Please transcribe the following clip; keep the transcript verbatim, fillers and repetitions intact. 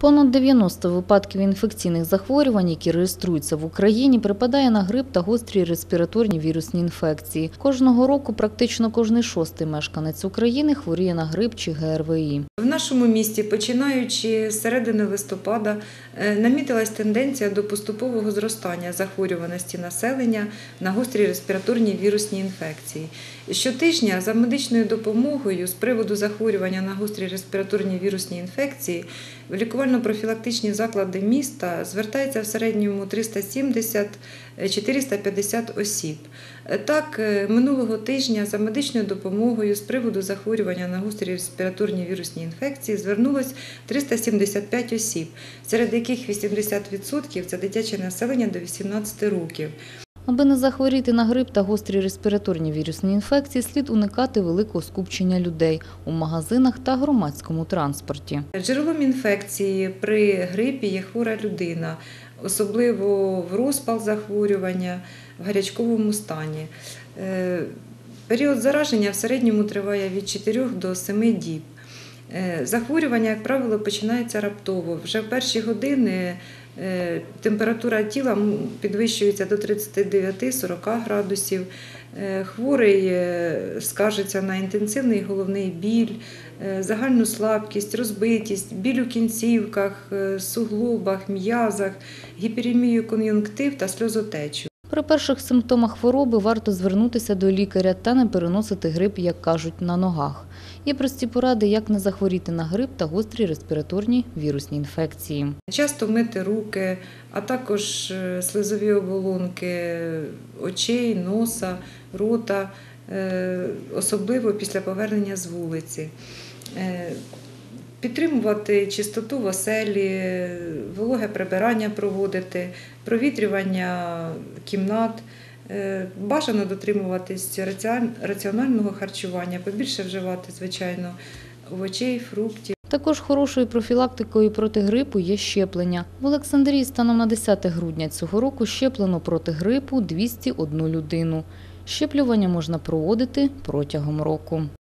Понад дев'яносто випадків інфекційних захворювань, які реєструються в Україні, припадає на грип та гострі респіраторні вірусні інфекції. Кожного року практично кожний шостий мешканець України хворіє на грип чи ге ер ве і. В нашому місті, починаючи з середини листопада, намітилась тенденція до поступового зростання захворюваності населення на гострі респіраторні вірусні інфекції. Щотижня за медичною допомогою з приводу захворювання на гострі респіраторні вірусні інфекції в лікувально-профілактичні заклади міста звертається в середньому триста сімдесят - чотириста п'ятдесят осіб. Так, минулого тижня за медичною допомогою з приводу захворювання на гострі респіраторні вірусні інфекції звернулось триста сімдесят п'ять осіб, серед яких вісімдесят відсотків – це дитяче населення до вісімнадцяти років. Аби не захворіти на грип та гострі респіраторні вірусні інфекції, слід уникати великого скупчення людей у магазинах та громадському транспорті. Джерелом інфекції при грипі є хвора людина, особливо в розпал захворювання, в гарячковому стані. Період зараження в середньому триває від чотирьох до семи діб. Захворювання, як правило, починається раптово. Вже в перші години температура тіла підвищується до тридцяти дев'яти - сорока градусів. Хворий скаржиться на інтенсивний головний біль, загальну слабкість, розбитість, біль у кінцівках, суглобах, м'язах, гіперемію кон'юнктив та сльозотечу. При перших симптомах хвороби варто звернутися до лікаря та не переносити грип, як кажуть, на ногах. Є прості поради, як не захворіти на грип та гострі респіраторні вірусні інфекції. Часто мити руки, а також слизові оболонки очей, носа, рота, особливо після повернення з вулиці. Підтримувати чистоту в оселі, вологе прибирання проводити, провітрювання кімнат. Бажано дотримуватись раціонального харчування, побільше вживати, звичайно, овочей, фруктів. Також хорошою профілактикою проти грипу є щеплення. В Олександрії станом на десяте грудня цього року щеплено проти грипу двісті одну людину. Щеплювання можна проводити протягом року.